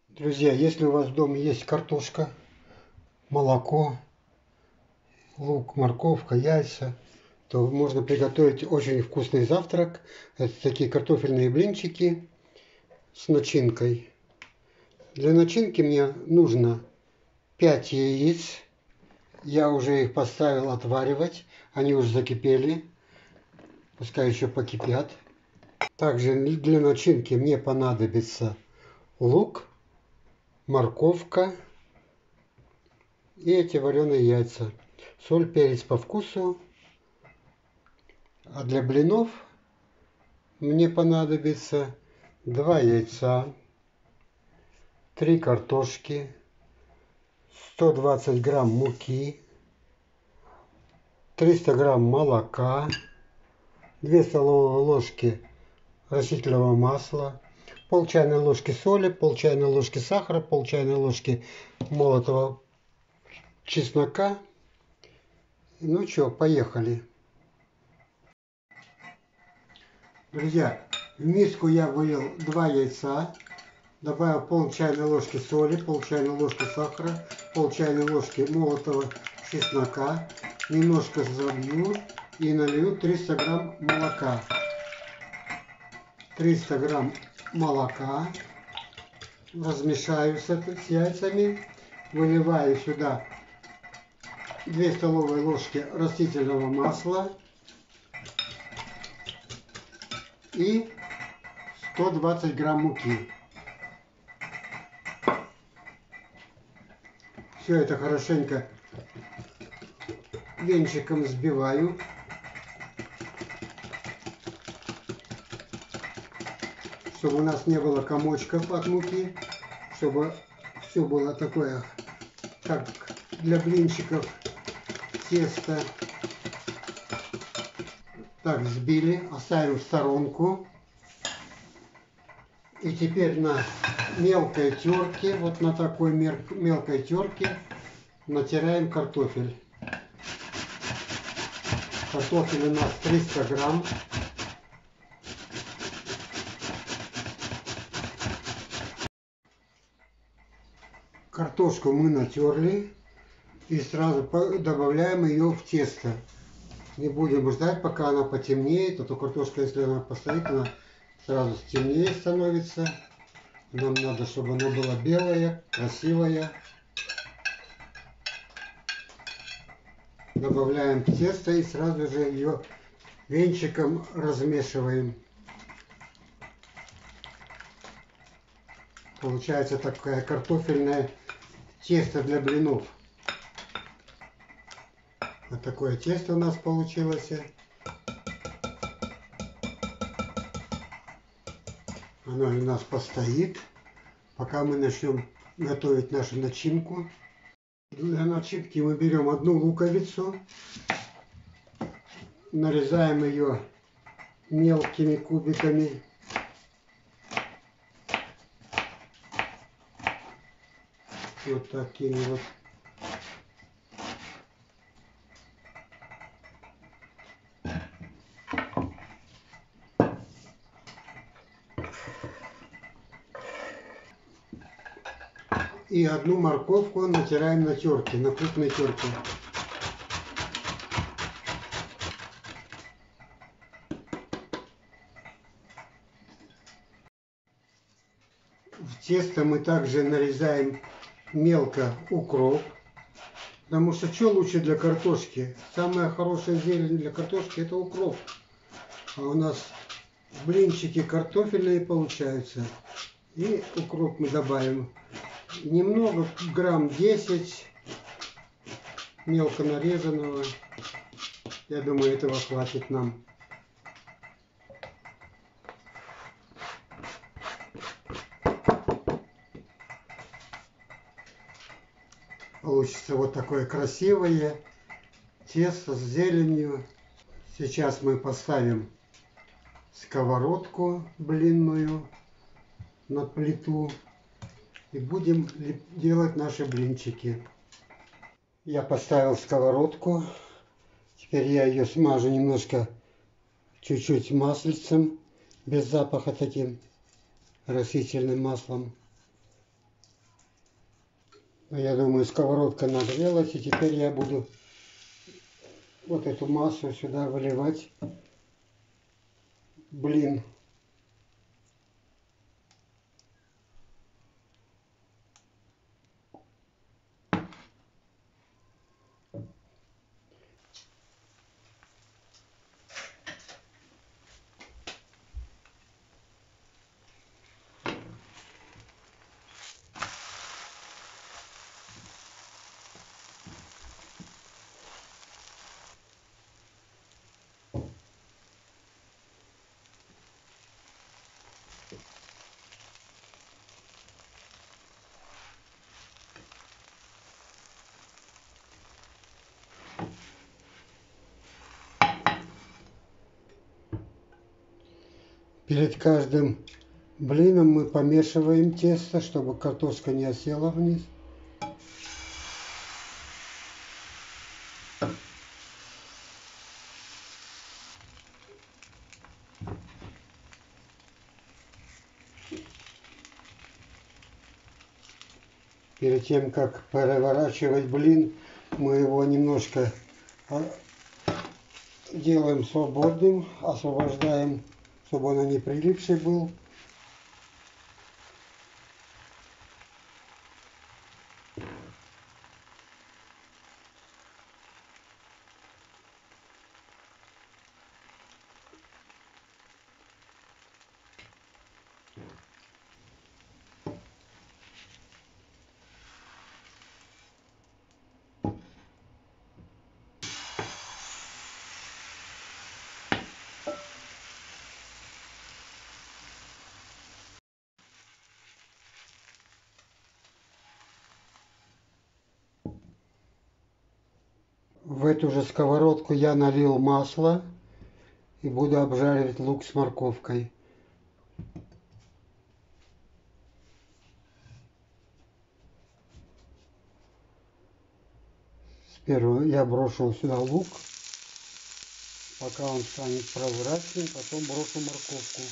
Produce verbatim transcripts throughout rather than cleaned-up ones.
Друзья, если у вас в доме есть картошка, молоко, лук, морковка, яйца, то можно приготовить очень вкусный завтрак. Это такие картофельные блинчики с начинкой. Для начинки мне нужно пять яиц. Я уже их поставил отваривать. Они уже закипели. Пускай еще покипят. Также для начинки мне понадобится лук, морковка и эти вареные яйца. Соль, перец по вкусу. А для блинов мне понадобится два яйца, три картошки, сто двадцать грамм муки, триста грамм молока, две столовые ложки растительного масла, пол чайной ложки соли, пол чайной ложки сахара, пол чайной ложки молотого чеснока. Ну что, поехали. Друзья, в миску я вылил два яйца, добавил пол чайной ложки соли, пол чайной ложки сахара, пол чайной ложки молотого чеснока, немножко забью и налью триста грамм молока. триста грамм молока размешаю с, с яйцами, выливаю сюда две столовые ложки растительного масла и сто двадцать грамм муки. Все это хорошенько венчиком взбиваю. Чтобы у нас не было комочков от муки, чтобы все было такое, как для блинчиков, тесто. Так, взбили, оставим в сторонку. И теперь на мелкой терке, вот на такой мелкой терке, натираем картофель. Картофель у нас триста грамм. Картошку мы натерли и сразу добавляем ее в тесто. Не будем ждать, пока она потемнеет, а то картошка, если она постоит, она сразу темнее становится. Нам надо, чтобы она была белая, красивая. Добавляем в тесто и сразу же ее венчиком размешиваем. Получается такая картофельное тесто для блинов. Вот такое тесто у нас получилось. Оно у нас постоит, пока мы начнем готовить нашу начинку. Для начинки мы берем одну луковицу, нарезаем ее мелкими кубиками. Вот такими вот. И одну морковку натираем на терке, на крупной терке. В тесто мы также нарезаем мелко укроп. Потому что что лучше для картошки? Самая хорошая зелень для картошки — это укроп. А у нас блинчики картофельные получаются. И укроп мы добавим. Немного, грамм десять мелко нарезанного. Я думаю, этого хватит нам. Получится вот такое красивое тесто с зеленью. Сейчас мы поставим сковородку блинную на плиту и будем делать наши блинчики. Я поставил сковородку. Теперь я ее смажу немножко, чуть-чуть маслицем, без запаха, таким растительным маслом. Я думаю, сковородка нагрелась, и теперь я буду вот эту массу сюда выливать. Блин. Перед каждым блином мы помешиваем тесто, чтобы картошка не осела вниз. Перед тем, как переворачивать блин, мы его немножко делаем свободным, освобождаем, чтобы он не прилипший был. В эту же сковородку я налил масло и буду обжаривать лук с морковкой. Сперва я брошу сюда лук, пока он станет прозрачным, потом брошу морковку.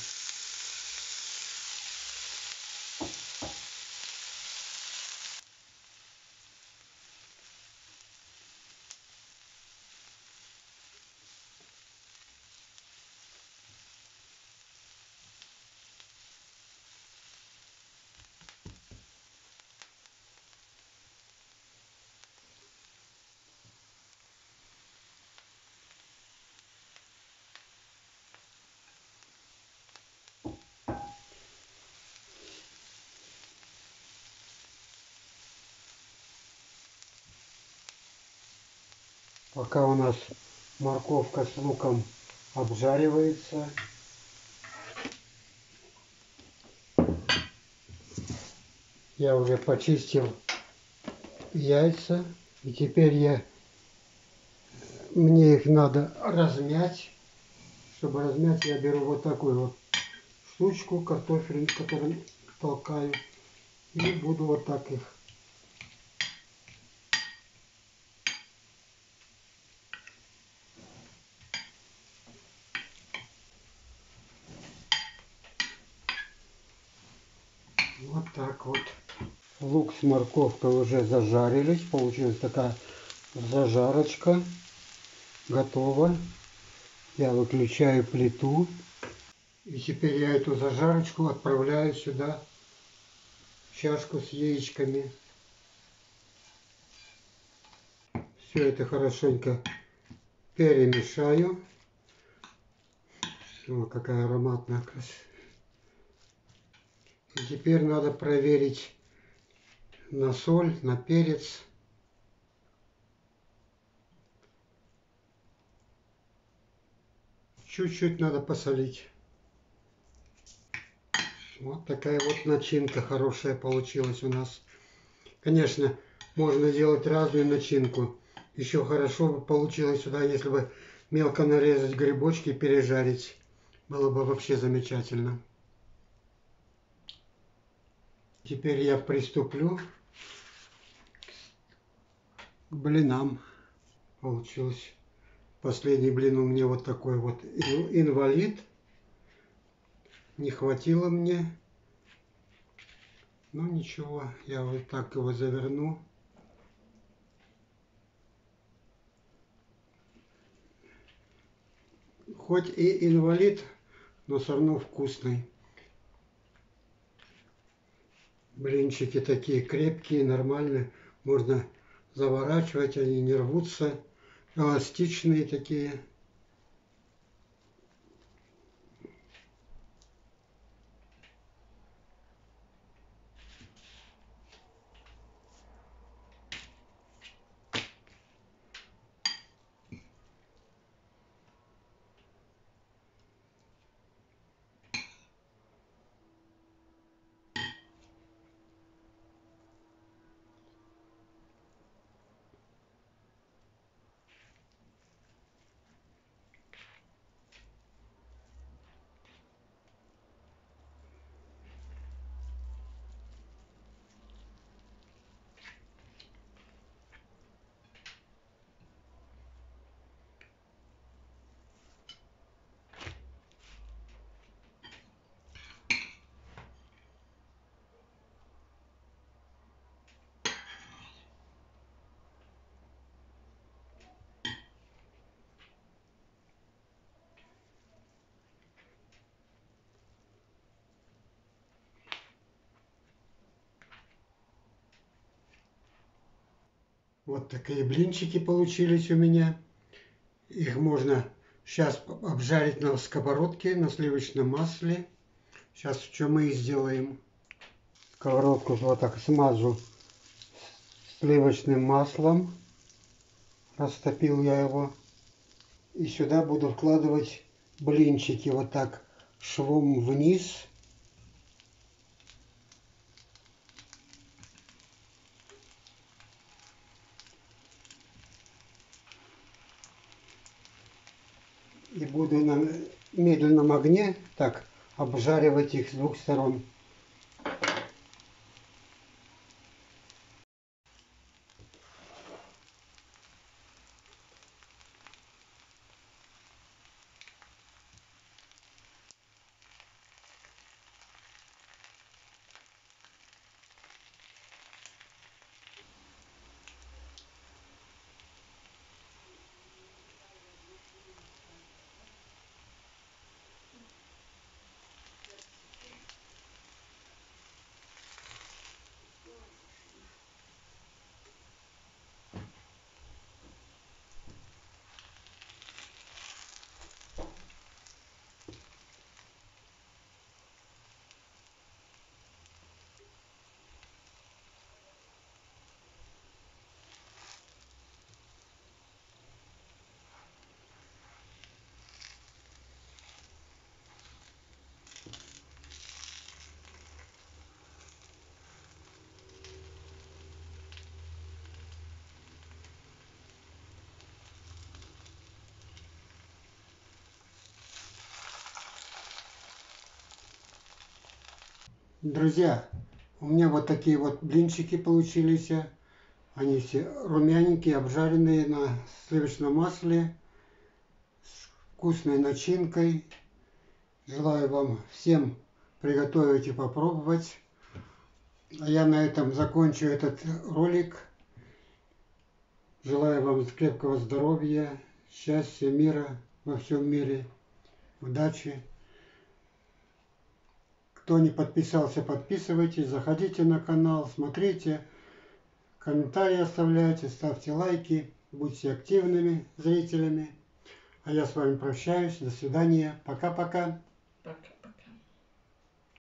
Пока у нас морковка с луком обжаривается, я уже почистил яйца, и теперь я, мне их надо размять. Чтобы размять, я беру вот такую вот штучку, картофель, который толкаю, и буду вот так их. Вот так вот. Лук с морковкой уже зажарились. Получилась такая зажарочка. Готово. Я выключаю плиту. И теперь я эту зажарочку отправляю сюда в чашку с яичками. Все это хорошенько перемешаю. О, какая ароматная красота. И теперь надо проверить на соль, на перец. Чуть-чуть надо посолить. Вот такая вот начинка хорошая получилась у нас. Конечно, можно делать разную начинку. Еще хорошо бы получилось сюда, если бы мелко нарезать грибочки и пережарить. Было бы вообще замечательно. Теперь я приступлю к блинам. Получилось. Последний блин у меня вот такой вот инвалид. Не хватило мне. Ну ничего, я вот так его заверну. Хоть и инвалид, но все равно вкусный. Блинчики такие крепкие, нормальные. Можно заворачивать, они не рвутся. Эластичные такие. Вот такие блинчики получились у меня. Их можно сейчас обжарить на сковородке, на сливочном масле. Сейчас что мы и сделаем. Сковородку вот так смажу сливочным маслом. Растопил я его. И сюда буду вкладывать блинчики вот так швом вниз. И буду на медленном огне так обжаривать их с двух сторон. Друзья, у меня вот такие вот блинчики получились. Они все румяненькие, обжаренные на сливочном масле, с вкусной начинкой. Желаю вам всем приготовить и попробовать. А я на этом закончу этот ролик. Желаю вам крепкого здоровья, счастья, мира во всем мире, удачи. Кто не подписался, подписывайтесь, заходите на канал, смотрите, комментарии оставляйте, ставьте лайки, будьте активными зрителями. А я с вами прощаюсь, до свидания, пока-пока.